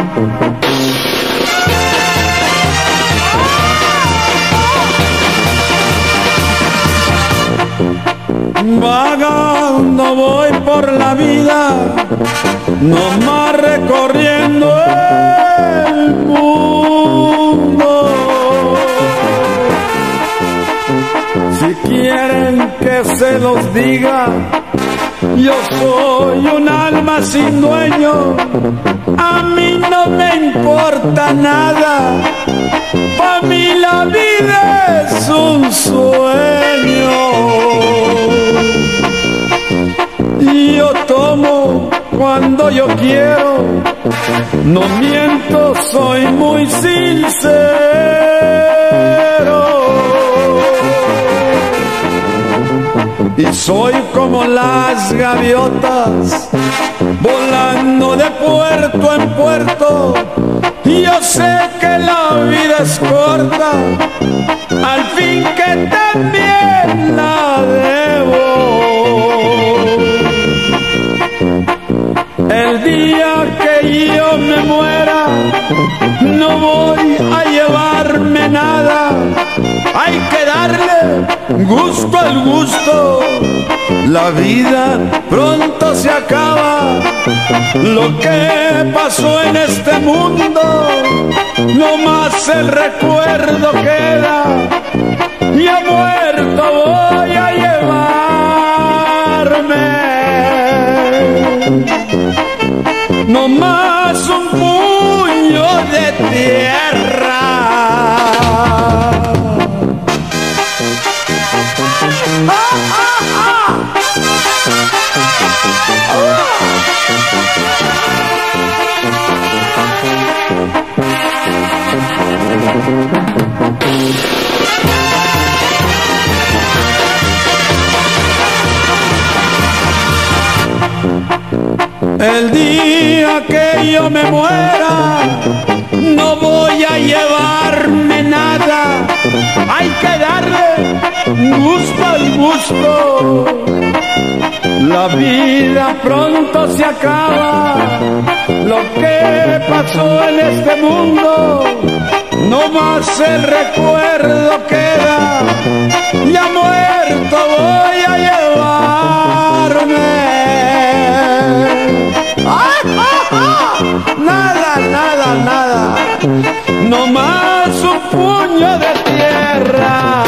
Vagando voy por la vida, nomás recorriendo el mundo. Si quieren que se los diga, yo soy un alma sin dueño, a mí no me importa nada, para mí la vida es un sueño. Y yo tomo cuando yo quiero, no miento, soy muy sincero. Y soy como las gaviotas, volando de puerto en puerto. Y yo sé que la vida es corta, al fin que también la debo. El día que yo me muera, no voy a llevarme nada. Hay que darle gusto al gusto, la vida pronto se acaba. Lo que pasó en este mundo, no más el recuerdo queda. Y a muerto voy a llevarme no más un puño de tierra. El día que yo me muera, no voy a llevarme nada. Hay que darle gusto al gusto. La vida pronto se acaba. Lo que pasó en este mundo, no más el recuerdo queda. Ya muerto voy a llevarme nada, nada, nada, no más un puño de tierra.